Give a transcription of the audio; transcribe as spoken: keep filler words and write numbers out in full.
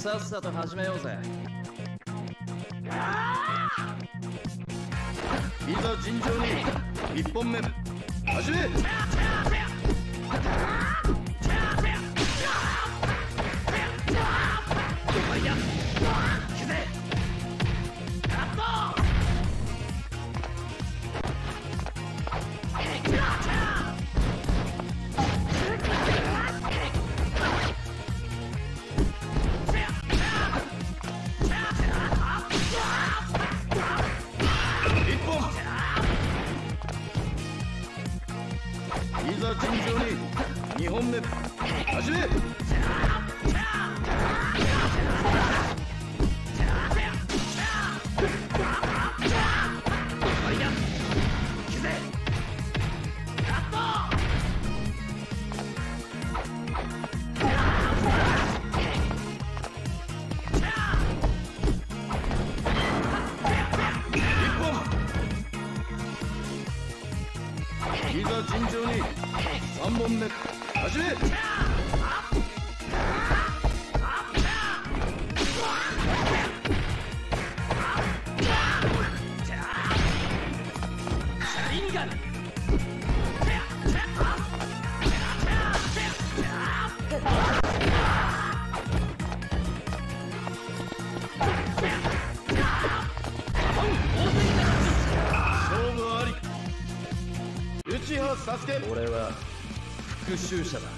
さっさと始めようぜ。 いざ尋常に一本目始め。いざ尋常ににほんめ始め。いざ尋常にさんぼんめ始め。勝負あり。内葉サスケ。 俺は復讐者だ。